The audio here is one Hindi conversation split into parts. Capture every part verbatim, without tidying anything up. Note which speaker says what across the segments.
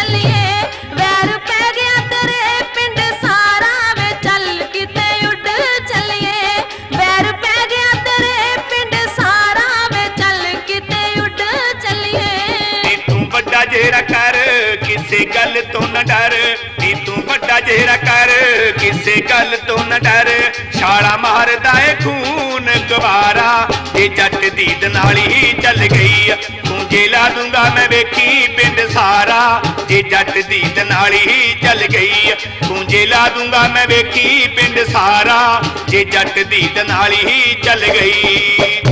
Speaker 1: चलिए वैर पै गया तेरे पिंड सारा वे चल किते उड़ चलिए वैर पै गया तेरे पिंड सारा वे चल किते उड़ चलिए
Speaker 2: नी तू बड़ा जेरा कर किसे गल तो न डर नी तू बड़ा जेरा कर किसे गल तो न डर छाला मारदा है खून गवारा ये जट दीद नाली ही चल गई तू जेला दूंगा मैं वेखी पिंड सारा ये जट दीद नाली ही चल गई तू जेला दूंगा मैं वेखी पिंड सारा ये जट दीद नाली ही चल गई।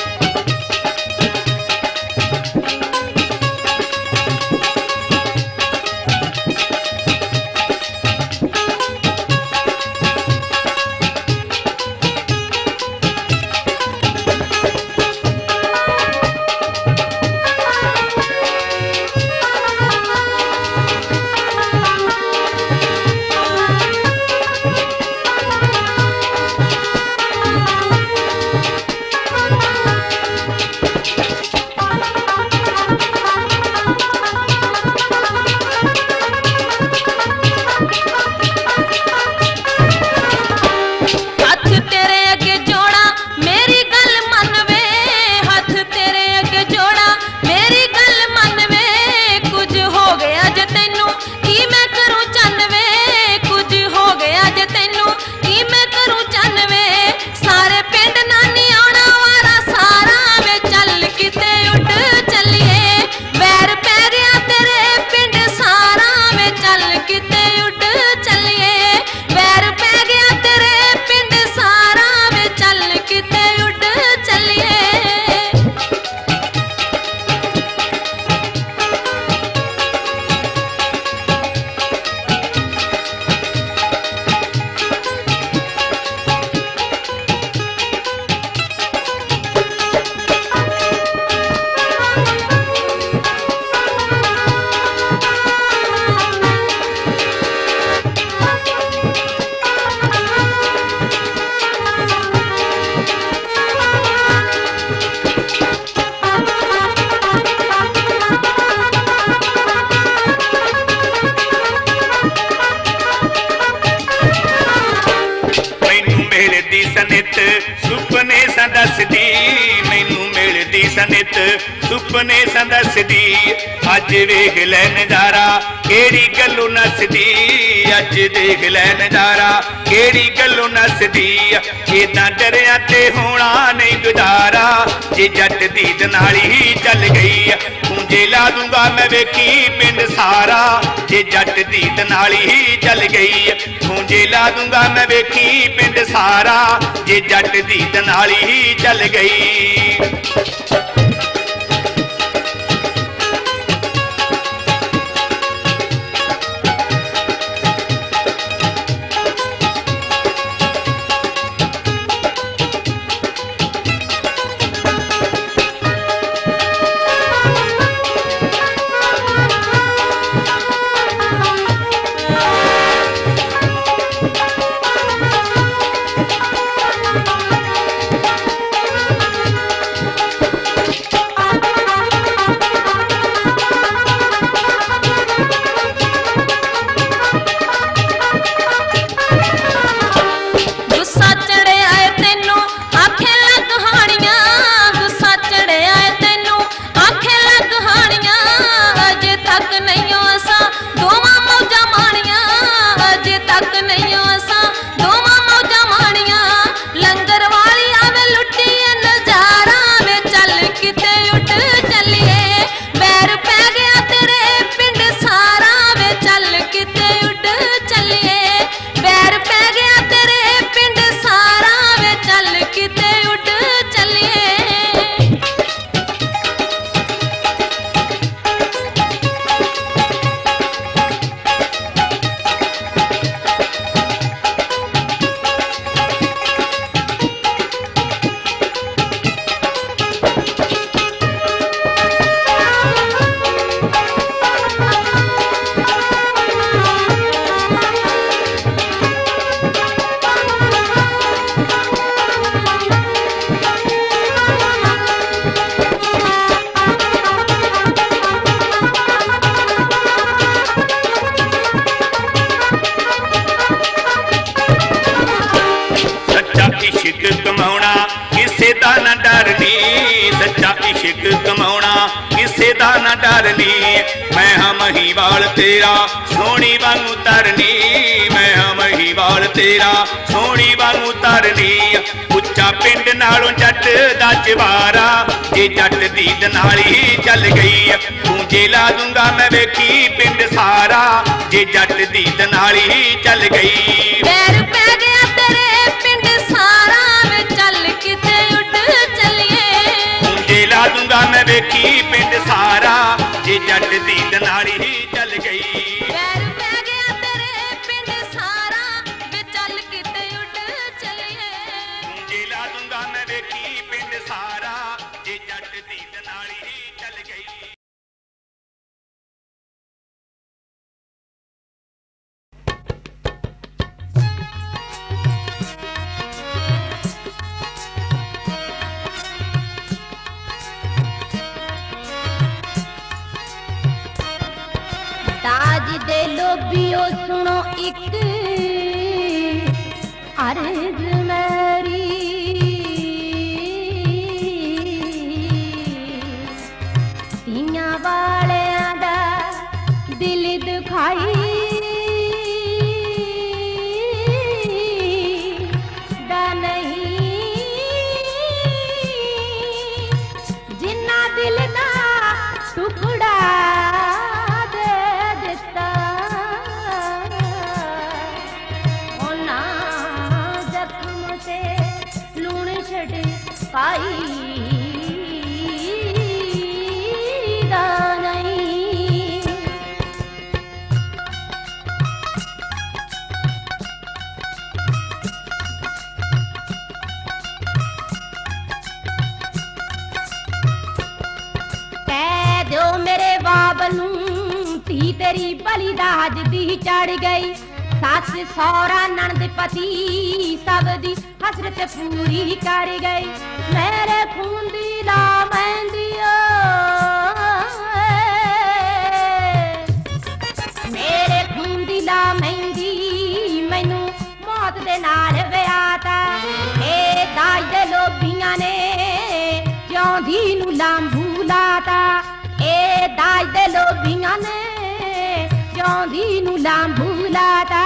Speaker 2: सुपने सदसदी मैनू मिलदी सनित सुपने सदसदी अज वेख लै नजारा केड़ी गल्लों नसदी अज देख लै नजारा केड़ी गल्लों नसदी इदां डरिया ते होना नहीं गुजारा जे जट दीद नाली ही चल गई पूंजे ला दूंगा मैं वेखी पिंड सारा जे जट दीद नाली ही चल गई पूंजे ला दूंगा मैं वेखी पिंड सारा जे जट दीद नाली ही चल गई। डरनी मैं हाँ महीवाल तेरा सोनी वांगू तरनी मैं हाँ महीवाल तेरा सोनी वांगू तरनी उच्चा पिंड नालों जट दा चवारा जे जट दी दनाली चल गई पूंजे ला दूंगा मैं वेखी पिंड सारा जे जट दी दनाली चल गई
Speaker 1: पैर पै गया तेरे पिंड सारा वे चल किते उड़ चलिए
Speaker 2: पूंजे ला दूंगा मैं वेखी पिंड सारा जे जट दी दनाली चल गई
Speaker 1: पैर पै गया तेरे पिंड सारा वे चल किते उड़ चलिए
Speaker 2: पूंजे ला दूंगा मैं वेखी पिंड सारा जे जट दी दनाली चल गई
Speaker 1: ताज दे लोबियो सुनो एक अर्ज मेरी तियां वालियां दा दिल दुखाई दा नहीं जिन्ना दिल दा टुकड़ा पाई दा नहीं कह दो मेरे बाबलू धी तेरी बली दाज दी चढ़ गई सस सौरा नंद पति सब दी हसरत पूरी कर गई मेरे खून दी ला मेहंदियो मेरे खून दी ला मेहंदी मैनू मौत दे नाल विआहता ए दाज दे लोभियां ने जिउंदी नू लांभू लाता ए दाज दे लोभियां ने जिउंदी नू लांभू लाता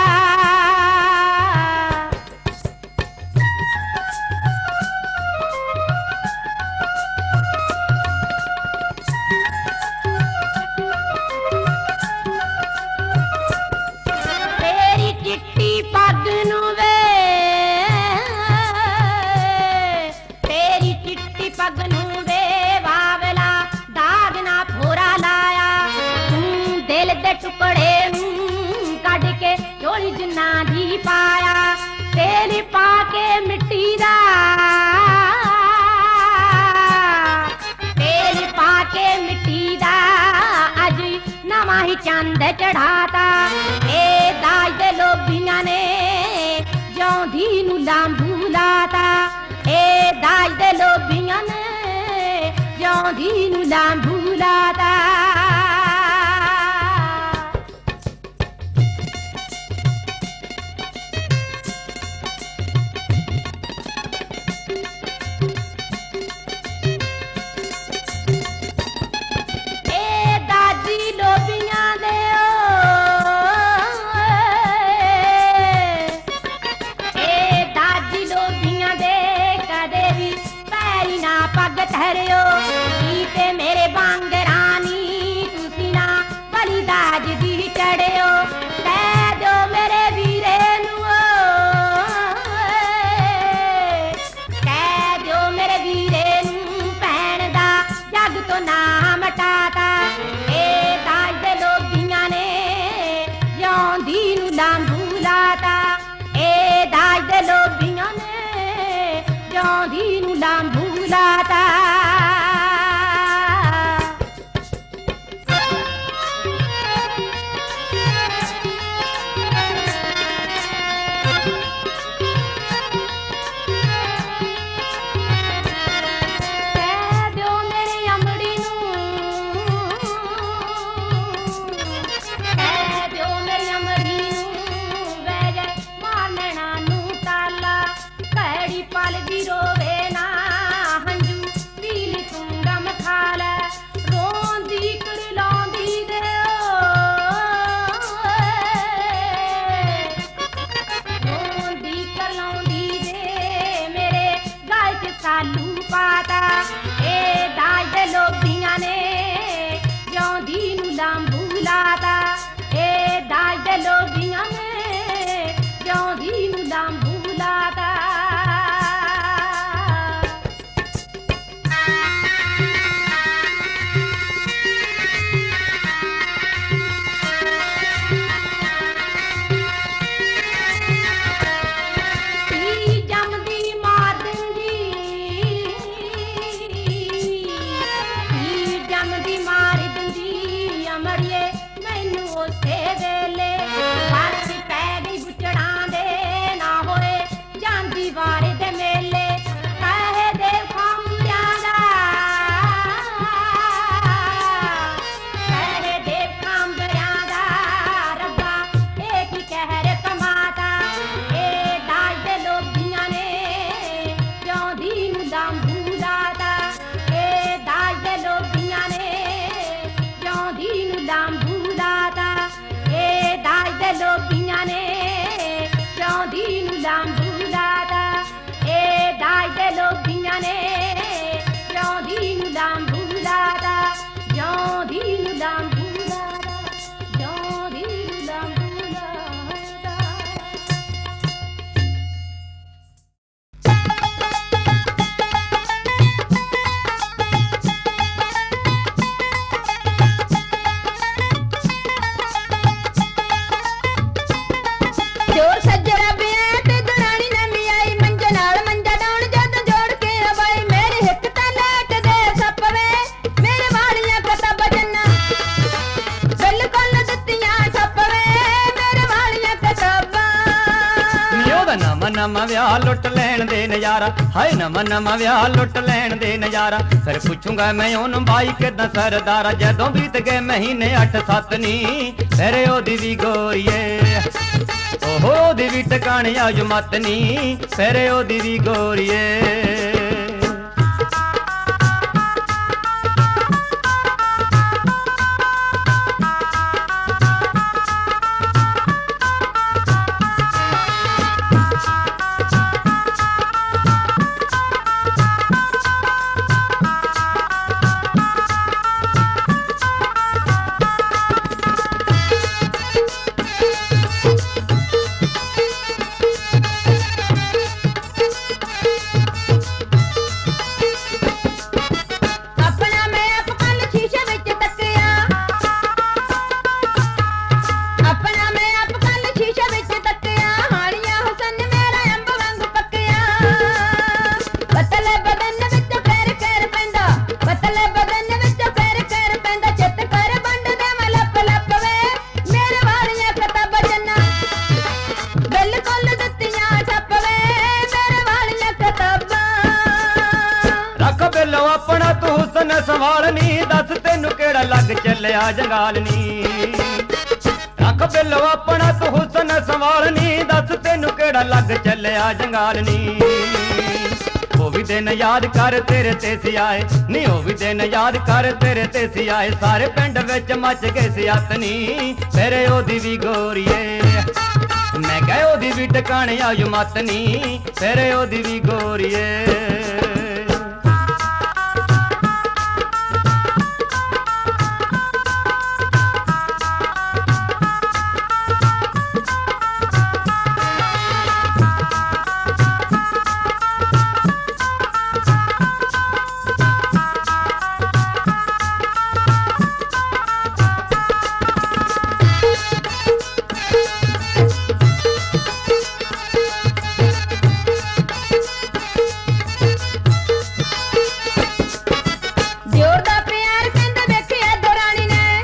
Speaker 1: टुकड़े कट के चोली जिन्ना दी पाया तेल पाके मिट्टी दा तेल पाके मिट्टी दा अज नवा ही चंद चढ़ाता ए दाज दे लोभियां ने जिउंदी नू लांभू लाता ए दाज दे लोभियां ने जिउंदी नू लांभू लाता ठहरियो ते मेरे बांगरानी तुसी ना बली दाज दी चढ़ियो कह दो मेरे वीरे नू कह दो मेरे वीरे नू भैन दा जग तो ना मटाता ए दाज दे लोभियां ने जिउंदी नू लांभू लाता ए दाज दे लोभियां ने जिउंदी नू लांभू लाता ਉਸੇ ਵੇਲੇ ਬਾਰਿਸ਼ ਪੈ ਗਈ ਬੁੱਚੜਾਂ ਦੇ ਨਾ ਹੋਏ ਜਾਂਦੀ ਵਾਰੇ ਦੇ ਮੇਲੇ ਕਹੇ ਦੇ ਖਾਂਬਿਆਂ ਦਾ ਕਹੇ ਦੇ ਖਾਂਬਿਆਂ ਦਾ ਰੱਬਾ ਇਹ ਕੀ ਕਹਿਰ ਕਮਾਤਾ ਇਹ ਦਾਜ ਦੇ ਲੋਭੀਆਂ ਨੇ ਜਿਉਂਦੀ ਨੂੰ ਦੰਬੂ ਦਾਤਾ ਇਹ ਦਾਜ ਦੇ ਲੋਭੀਆਂ ਨੇ ਜਿਉਂਦੀ ਨੂੰ ਦੰਬੂ ਦਾਤਾ ਇਹ ਦਾਜ ਦੇ ਲੋਭੀਆਂ ਨੇ ਜਿਉਂਦੀ ਨੂੰ ਦੰਬੂ ਦਾਤਾ ਇਹ ਦਾਜ ਦੇ ਲੋਭੀਆਂ ਨੇ ਜਿਉਂਦੀ ਨੂੰ ਦੰਬੂ ਦਾਤਾ ਜਿਉਂਦੀ ਨੂੰ ਦੰਬੂ ਦਾਤਾ ਜਿਉਂਦੀ ਨੂੰ ਦੰਬੂ ਦਾਤਾ ਚੋਰ ਸੱਜਰਾ ਬਿਆ ਤੇ ਦਰਾਣੀ ਨਵੀਂ ਆਈ ਮੰਜੇ ਨਾਲ ਮੰਜਾ ਡਾਉਣ ਜਦ ਜੋੜ ਕੇ ਰਵਾਈ ਮੇਰੇ ਹਿੱਕ ਤਾਂ ਲੈਟ ਦੇ ਸੱਪਵੇ ਮੇਰੇ ਵਾਲੀਆਂ ਕਤਾ ਬਜਨਾ ਬਿਲਕੁਲ ਦਿੱਤੀਆਂ ਛੱਪਵੇ ਮੇਰੇ ਵਾਲੀਆਂ ਕਤਾਬਾਂ
Speaker 3: ਨੀ ਉਹਦਾ ਨਵਾਂ ਨਵਾਂ ਵਿਆਹ ਲੁੱਟ ਲੈਣ ਦੇ ਨਜ਼ਾਰਾ ਹਾਏ ਨਵਾਂ ਨਵਾਂ ਵਿਆਹ ਲੁੱਟ ਲੈਣ ਦੇ ਨਜ਼ਾਰਾ ਫਿਰ ਪੁੱਛੂੰਗਾ ਮੈਂ ਉਹਨੂੰ ਬਾਈ ਕਿੱਦਾਂ ਸਰਦਾਰਾ ਜਦੋਂ ਬੀਤ ਗਏ ਮਹੀਨੇ ਅੱਠ ਸੱਤ ਨੀ ਫਿਰ ਉਹਦੀ ਵੀ ਗੋਰੀਏ ਓਹੋ ਉਹਦੀ ਵੀ ਟਿਕਾਣੇ ਆਜ ਮਤ ਨੀ ਫਿਰ ਉਹਦੀ ਵੀ ਗੋਰੀਏ
Speaker 1: ਆਪਣਾ ਮੈਂ ਆਪ ਕੱਲ ਸ਼ੀਸ਼ੇ ਵਿੱਚ ਤੱਕਿਆ ਆਪਣਾ ਮੈਂ ਆਪ ਕੱਲ ਸ਼ੀਸ਼ੇ ਵਿੱਚ ਤੱਕਿਆ ਹਾਲੀਆਂ ਹੁਸਨ ਮੇਰਾ ਅੰਬ ਵਾਂਗ ਪੱਕਿਆ ਪਤਲੇ ਬਦਨ ਵਿੱਚ ਫੇਰ ਫੇਰ ਪੈਂਦਾ ਪਤਲੇ ਬਦਨ ਵਿੱਚ ਫੇਰ ਫੇਰ ਪੈਂਦਾ ਚਿੱਤ ਕਰ ਬੰਦ ਦੇ ਮੈਂ ਲੱਪ ਲੱਪ ਵੇ ਮੇਰੇ ਵਾਲੀਆਂ ਕਿਤਾਬਾਂ ਜੰਨਾ ਬਿਲਕੁਲ ਦਿੱਤੀਆਂ ਛੱਪ ਵੇ ਮੇਰੇ ਵਾਲੀਆਂ ਕਿਤਾਬਾਂ
Speaker 3: ਰੱਖ ਬਿੱਲੋ ਆਪਣਾ ਤੂੰ ਹੁਸਨ ਸਵਾਲ ਨੀ ਦੱਸ ਤੈਨੂੰ ਕਿਹੜਾ ਲੱਗ ਚੱਲਿਆ ਜੰਗਾਲ ਨੀ ਰੱਖ ਬਿੱਲੋ ਆਪਣਾ ਤੂੰ ਹੁਸਨ ਸਵਾਲ ਨੀ ਦੱਸ ਤੈਨੂੰ ਕਿਹੜਾ ਲੱਗ ਚੱਲਿਆ ਜੰਗਾਲ ਨੀ ਉਹ ਵੀ ਦਿਨ ਯਾਦ ਕਰ ਤੇਰੇ ਤੇ ਸਿਆਏ ਨੀ ਉਹ ਵੀ ਦਿਨ ਯਾਦ ਕਰ ਤੇਰੇ ਤੇ ਸਿਆਏ ਸਾਰੇ ਪਿੰਡ ਵਿੱਚ ਮੱਚ ਗਏ ਸਿਆਤ ਨੀ ਫਿਰ ਉਹਦੀ ਵੀ ਗੋਰੀਏ ਮੈਂ ਕਹੇ ਉਹਦੀ ਵੀ ਟਿਕਾਣੇ ਆਜ ਮਤ ਨੀ ਫਿਰ ਉਹਦੀ ਵੀ ਗੋਰੀਏ
Speaker 1: ਦਿਓਰ ਦਾ ਪਿਆਰ ਕਹਿੰਦਾ ਵੇਖਿਆ ਦੁਰਾਣੀ ਨੇ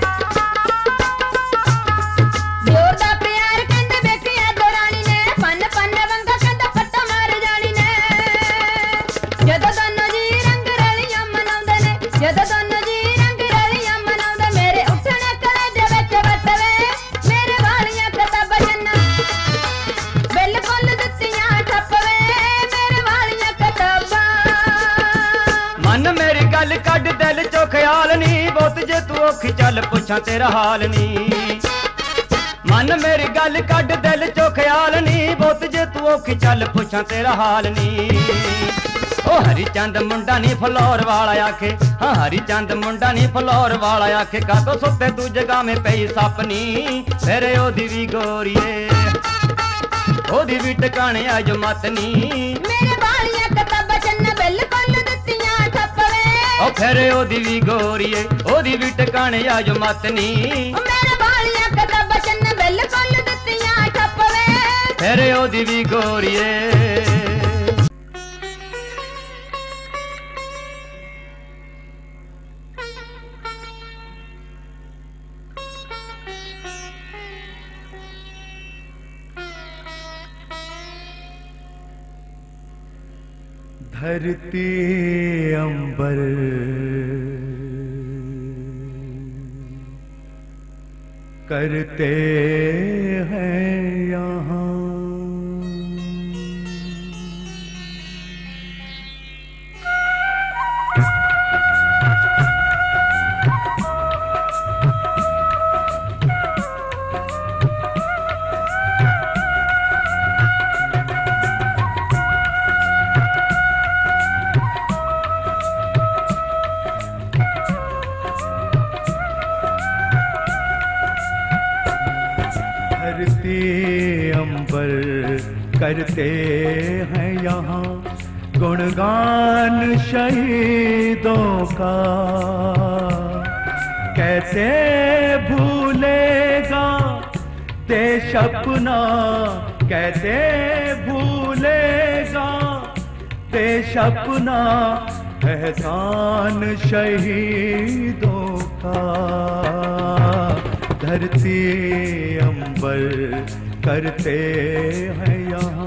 Speaker 1: ਦਿਓਰ ਦਾ ਪਿਆਰ ਕਹਿੰਦਾ ਵੇਖਿਆ ਦੁਰਾਣੀ ਨੇ ਪੰਨ ਪੰਨ ਵੰਗਾ ਕਹਿੰਦਾ ਪੱਟਾ ਮਾਰ ਜਾਣੀ ਨੇ ਜਦੋਂ ਦੋਨੋਂ ਜੀ ਰੰਗ ਰਲੀਆਂ ਮਨਾਉਂਦੇ ਨੇ ਜਦੋਂ ਦੋਨੋਂ ਜੀ ਰੰਗ ਰਲੀਆਂ ਮਨਾਉਂਦੇ ਮੇਰੇ ਉੱਠਣੇ ਕਲੇ ਦੇ ਵਿੱਚ ਵਟਵੇ ਮੇਰੇ ਵਾਲੀਆਂ ਕਿਤਾਬਾਂ ਜੰਨਾ ਬਿਲਕੁਲ ਦਿੱਤੀਆਂ ਛੱਪਵੇ ਮੇਰੇ ਵਾਲੀਆਂ ਕਿਤਾਬਾਂ
Speaker 3: ਮਨ ਮੇਰੀ ਗੱਲ ਕੱਢ ਦਿਲ ਚੋਂ ਖਿਆਲ ਨੀ ਬਹੁਤ ਜੇ ਤੂੰ ਔਖੀ ਚੱਲ ਪੁੱਛਾਂ ਤੇਰਾ ਹਾਲ ਨੀ ਮਨ ਮੇਰੀ ਗੱਲ ਕੱਢ ਦਿਲ ਚੋਂ ਖਿਆਲ ਨੀ ਬਹੁਤ ਜੇ ਤੂੰ ਔਖੀ ਚੱਲ ਪੁੱਛਾਂ ਤੇਰਾ ਹਾਲ ਨੀ ਉਹ ਹਰੀ ਚੰਦ ਮੁੰਡਾ ਨੀ ਫਲੋਰ ਵਾਲਾ ਆਖੇ ਹਾਂ ਹਰੀ ਚੰਦ ਮੁੰਡਾ ਨੀ ਫਲੋਰ ਵਾਲਾ ਆਖੇ ਕਾਤੋਂ ਸੁੱਤੇ ਤੂੰ ਜਗਾਵੇਂ ਪਈ ਸੱਪ ਨੀ ਫਿਰ ਉਹਦੀ ਵੀ ਗੋਰੀਏ ਉਹਦੀ ਵੀ ਟਿਕਾਣੇ ਆਜ ਮਤ ਨੀ
Speaker 1: ਮੇਰੇ ਵਾਲੀਆਂ ਕਿਤਾਬਾਂ ਜੰਨਾ ਬਿਲਕੁਲ ਦਿੱਤੀਆਂ ਛੱਪਵੇ
Speaker 3: ਉਹ ਫਿਰ ਉਹਦੀ ਵੀ ਗੋਰੀਏ ਉਹਦੀ ਵੀ ਟਿਕਾਣੇ ਆਜ ਮਤ ਨੀ
Speaker 1: ਮੇਰੇ ਵਾਲੀਆਂ ਕਿਤਾਬਾਂ ਜੰਨਾ ਬਿਲਕੁਲ ਦਿੱਤੀਆਂ ਛੱਪਵੇ
Speaker 3: ਫਿਰ ਉਹਦੀ ਵੀ ਗੋਰੀਏ
Speaker 4: धरती अंबर करते हैं यहाँ। धरती अंबर करते हैं यहाँ गुणगान शहीदों का। कैसे भूलेगा देश अपना, कैसे भूलेगा देश अपना एहसान शहीदों का। धरती अंबर करते हैं यहाँ।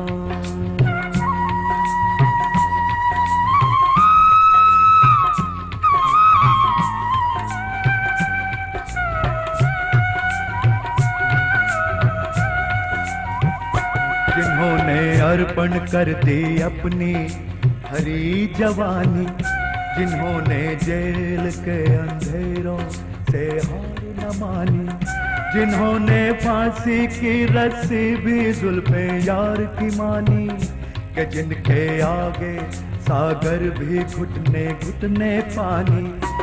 Speaker 4: जिन्होंने अर्पण कर दी अपनी हरी जवानी, जिन्होंने जेल के अंधेरों से हार न मानी, जिन्होंने फांसी की रस्सी भी जुल्फे यार की मानी, कि जिनके आगे सागर भी घुटने घुटने पानी।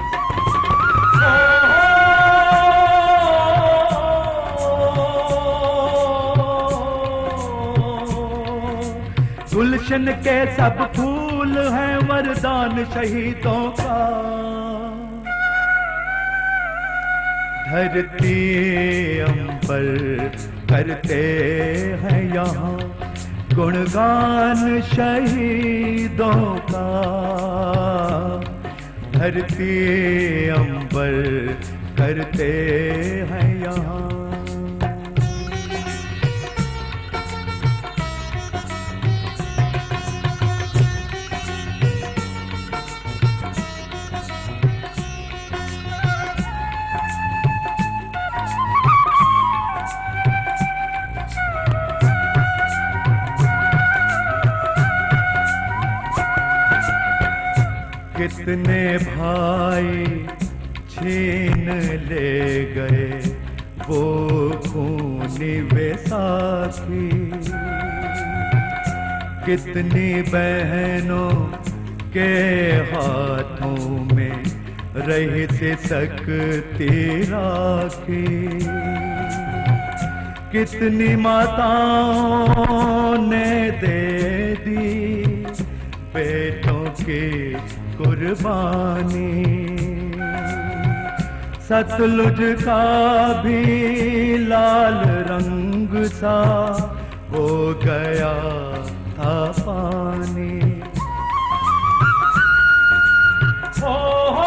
Speaker 4: गुलशन के सब फूल हैं वरदान शहीदों का। धरती अंबर करते हैं यहाँ गुणगान शहीदों का। धरती अंबर करते हैं यहाँ। कितने भाई छीन ले गए वो खूनी बैसाखी, कितनी बहनों के हाथों में रही से सकती राखी, कितनी माताओं ने दे दी बेटों की कुर्बानी। सतलुज का भी लाल रंग सा हो गया था पानी। ओ हो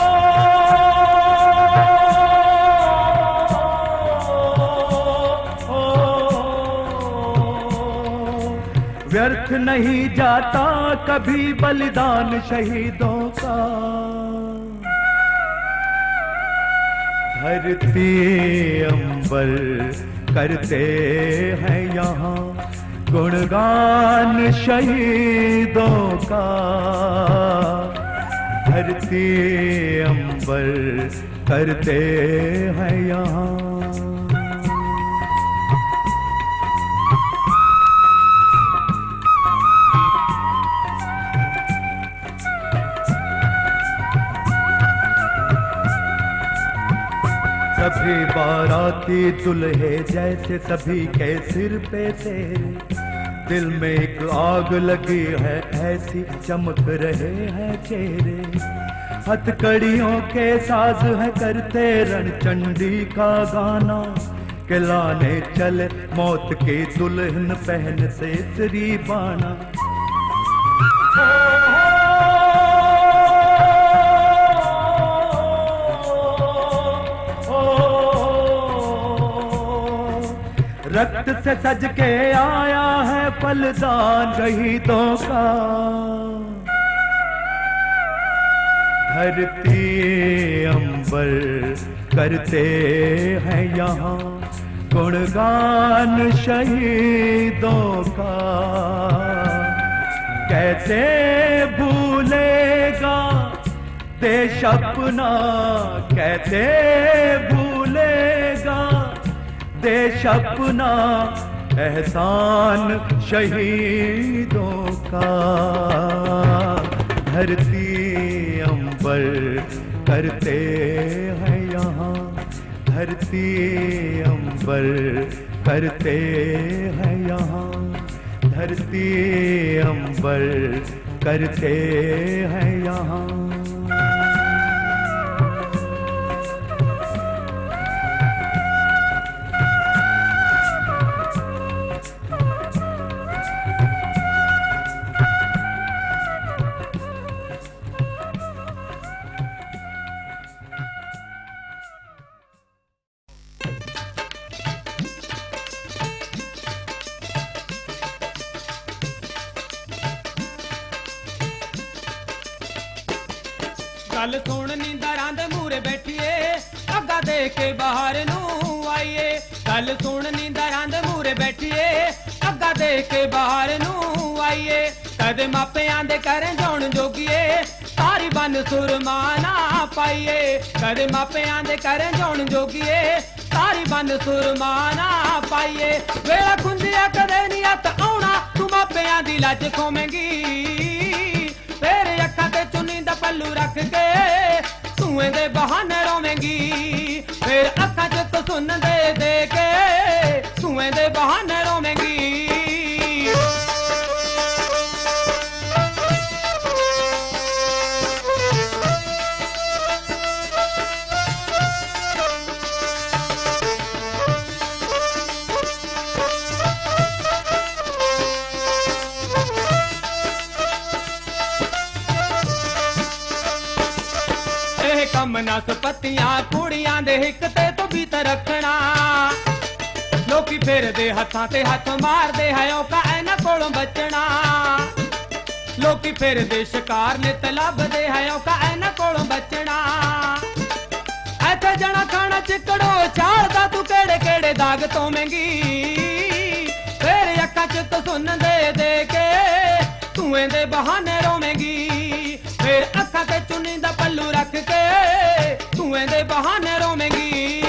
Speaker 4: व्यर्थ नहीं जाता कभी बलिदान शहीदों का। धरती अंबर करते हैं यहाँ गुणगान शहीदों का। धरती अंबर करते हैं यहाँ। सभी बाराती दुल्हे जैसे सभी के सिर पे तेरे, दिल में एक आग लगी है ऐसी चमक रहे हैं चेहरे। हथकड़ियों के साज है करते रणचंडी का गाना, के लाने चले मौत की दुल्हन पहन से श्री बाना। रक्त से सज के आया है फलदान शहीदों का। धरती अंबर करते हैं यहाँ गुणगान शहीदों का। कैसे भूलेगा देश अपना, कैसे भूलेगा देश अपना एहसान शहीदों का। धरती अंबर करते हैं यहाँ, धरती अंबर करते हैं यहाँ, धरती अंबर करते हैं यहाँ।
Speaker 5: गल सुन नींदरां दे मूरे बैठिए, अग्गा दे के बाहर नू आइए। गल सुन नींदरां दे मूरे बैठिए, अग्गा दे के बाहर नू आइए। कदे मापियां दे करें जान जोगिए, तारी बन सुरमा ना पाइए। कदे मापियां दे करें जान जोगिए, तारी बन सुरमा ना पाइए। वेला खुंदिया कदे नहीं हथ आउणा, तू मापियां दी लज खोवेंगी। तेरे अखां ते चुन्नी दा पल्लू रख के सूएं दे बहाने रोवेंगी। फिर अखां च तो सुन दे दे के सूएं दे बहाने रोवेंगी। नस पत्तियां कुड़ियां दे हिक ते तो बीत रखना। लोकी फिर दे हथां ते हथ मार दे है औका ऐना कोलों बचना। लोकी फिर दे शिकार ने तलब दे है औका ऐना कोलों बचना। ऐथे जना खाना चिकड़ो चाड़दा तू केड़े केड़े दाग तो महंगी। फिर अक्खां च तो सुन दे दे के सूएं दे बहाने रोवेंगी। फिर अक्खां ते चुन्नी दा पल्लू रख के सूएं दे बहाने रोवेंगी।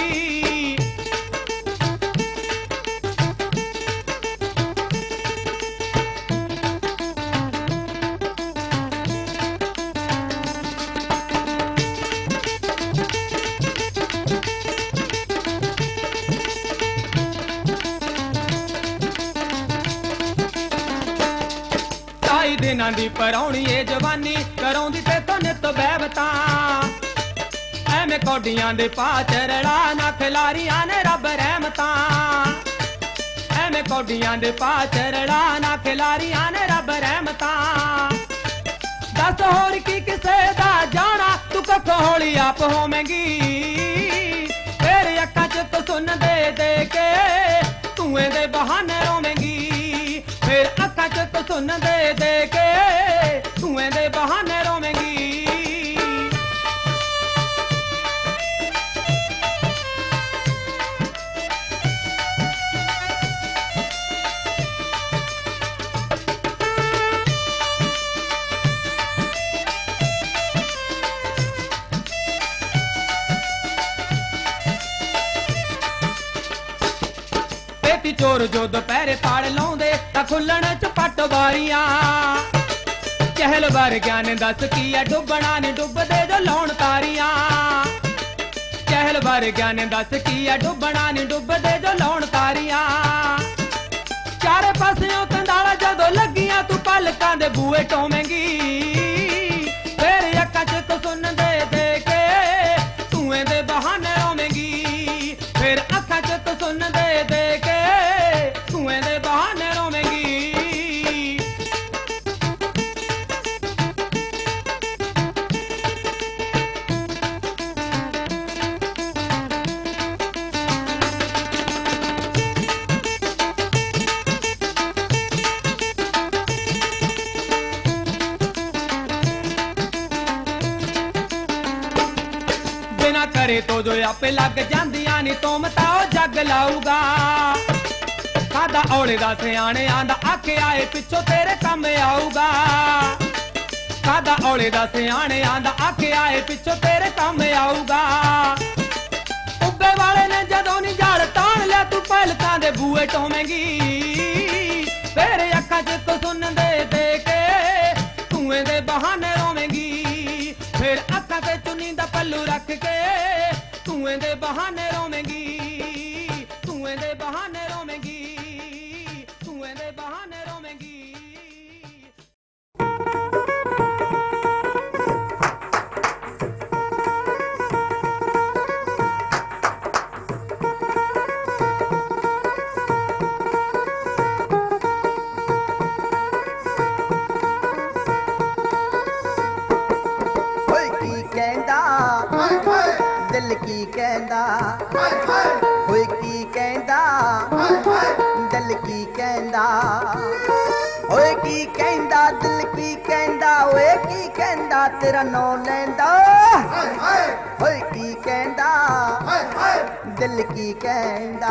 Speaker 5: ढाई दिनां दी परौणी ए जवानी करौंदी ते तो नित बैवतां। एवें कौडियां दे पा चरड़ा ना खिलारियां ने रब रहमतां। एवें कौडियां दे पा चरड़ा ना खिलारियां ने रब रहमतां। दस होर की किसे दा जाना तू कख होली आप होवेंगी। फिर अक्खां च तो सुन दे दे के सूएं दे बहाने रोवेंगी। फिर अक्खां च तो सुन दे दे के सूएं दे बहाने रोवेंगी। चोर जो दोपहरे पाड़ लाउंदे तां खुल्लण च पट वारियां। चहल वर्गियां ने दस कीया डुबना नी डुबदे जो लाउण तारियां। चहल वर्गियां ने दस कीया डुबना नी डुबदे जो लाउण तारियां। चारे पासियों कंधाला जदों लगियां तू पलकां दे बूए टोवेंगी। फिर अक्खां च तो सुन दे दे के सूएं दे बहाने रोवेंगी। फिर अक्खां च तो सुन दे दे के सूएं दे बहाने रोवेंगी। ਤੋਂ ਜੋ ਆਪੇ ਲੱਗ ਜਾਂਦੀਆਂ ਨੀ ਤੋਮਤਾਂ ਉਹ ਜੱਗ ਲਾਊਗਾ ਕਾਦਾ ਔਲੇ ਦਾ ਸਿਆਣੇ ਆਂਦਾ ਆਖਿਆ ਏ ਪਿੱਛੋਂ ਤੇਰੇ ਕੰਮ ਆਊਗਾ ਕਾਦਾ ਔਲੇ ਦਾ ਸਿਆਣੇ ਆਂਦਾ ਆਖਿਆ ਏ ਪਿੱਛੋਂ ਤੇਰੇ ਕੰਮ ਆਊਗਾ ਉੱਬੇ ਵਾਲੇ ਨੇ ਜਦੋਂ ਨੀ ਜੜ ਤਾਣ ਲਿਆ ਤੂੰ ਪਹਿਲਕਾਂ ਦੇ ਬੂਏ ਟੋਵੇਂਗੀ ਤੇਰੇ ਅੱਖਾਂ 'ਚ ਤੂੰ ਸੁਣਦੇ ਦੇ ਕੇ ਧੂਏ ਦੇ ਬਹਾਨੇ ਰੋਵੇਂਗੀ ਫਿਰ ਅੱਖਾਂ ਤੇ ਚੁੰਨੀ ਦਾ ਪੱਲੂ ਰੱਖ ਕੇ ਧੂਏ ਦੇ ਬਹਾਨੇ ਰੋਵੇਂਗੀ ਧੂਏ ਦੇ ਬਹਾਨੇ ਰੋਵੇਂਗੀ ਧੂਏ ਦੇ ਬਹਾਨੇ ਰੋਵੇਂਗੀ
Speaker 6: दिल की कहंदा होए की कहंदा दिल की कहंदा होए की कहंदा दिल की कहंदा होए की कहंदा तेरा नौ लैंदा होए की कहंदा दिल की कहंदा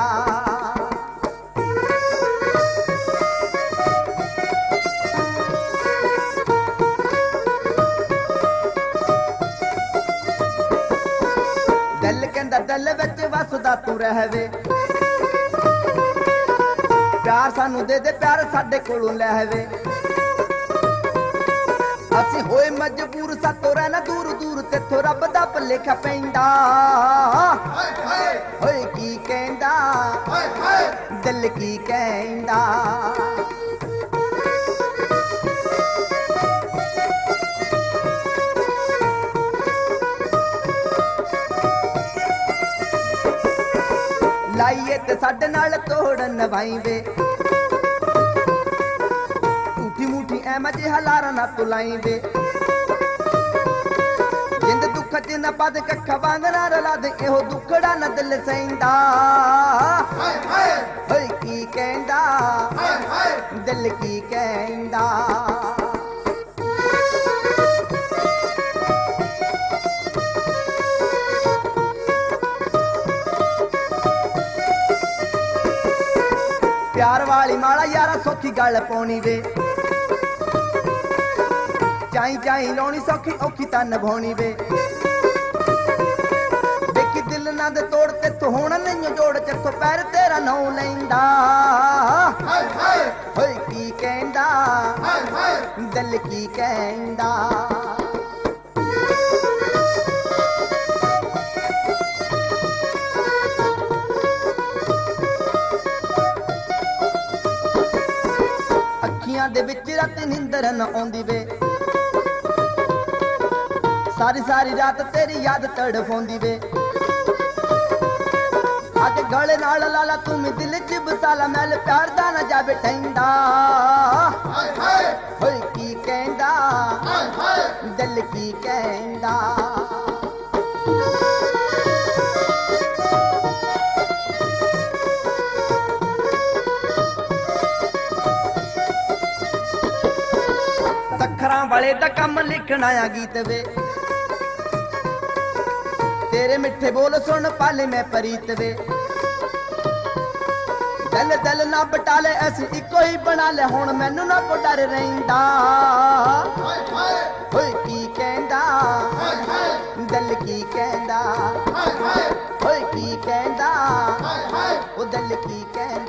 Speaker 6: दिल कहंदा दिल विच वसदा तू रहवे प्यार सानू दे दे प्यार साडे कोलों लहवे असी होए मजबूर सातों रहना दूर दूर तेथों रब दा भलेखा पैंदा होए की कहंदा दिल की कहंदा लाइए ते साडे नाल तोड़न नवाई वे झूठी मूठी ऐ मजे हलारा ना तुलाई वे जिंद दुख च न पद कखा वांग ना रला दे एहो दुखड़ा न दिल सैंदा होए की कहंदा दिल की कहंदा प्यार वाली माला यारा सौखी गल पाउणी वे चाई चाई लाउणी सौखी औखी तां निभाउणी वे देखी दिल ना दे तोड़ तेथों होण नहीं जोड़ चथों पैर तेरा नौ लैंदा होए की कहंदा दिल की कहंदा दे विच रात नींदर न आउंदी वे सारी सारी रात तेरी याद तड़फाउंदी वे अज गले नाल लाला तू मी दिल च बसाला मैल प्यार दा ना जावे ठैंदा होए की कहंदा दिल की कहंदा अखरां वाले दा कम लिखना आ गीत वे तेरे मिठे बोल सुन पाले मैं परीत वे दिल दिल ना बटाले ऐसी इको ही बना ले हुण मैनू ना को डर रहिंदा होए की कहंदा दिल की कहंदा होए की कहंदा ओ दिल की कहंदा